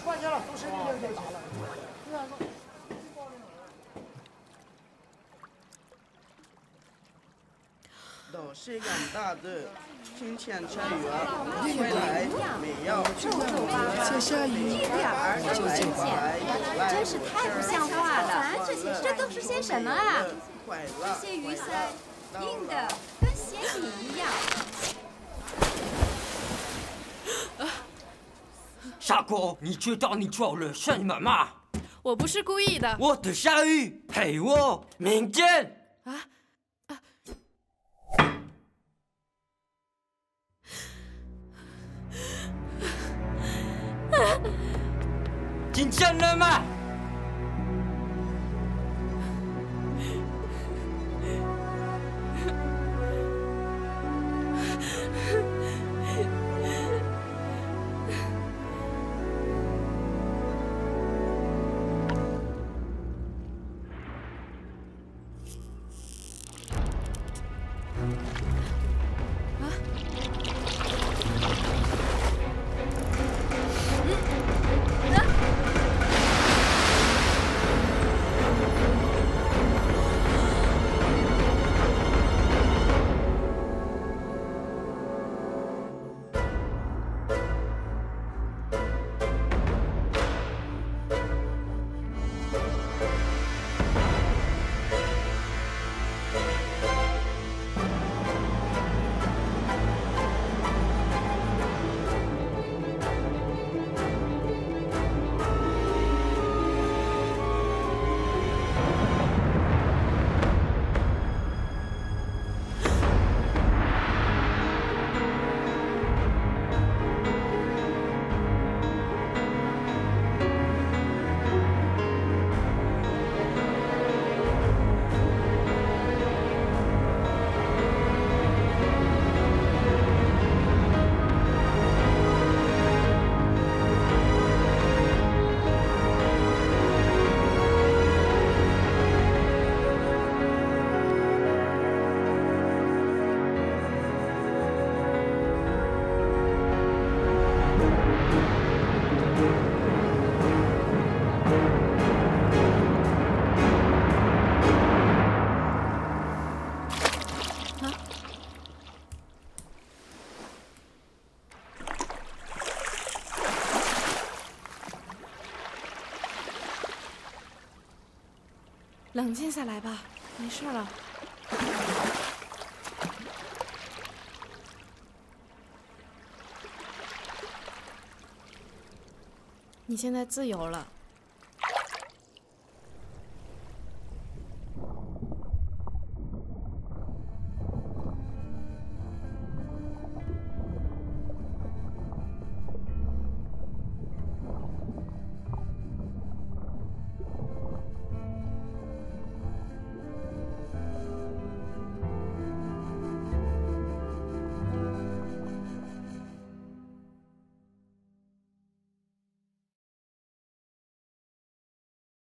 关键了，都是你给打了。 都是养大的，金钱菜园，未来没有下下雨， 一点儿都不新鲜，真是太不像话了！这都是些什么啊？这些雨伞硬的跟鞋底一样。 傻狗，你知道你做了什么吗？ 我不是故意的。 我的下雨陪我，明天。听见了吗？ 冷静下来吧，没事了。你现在自由了。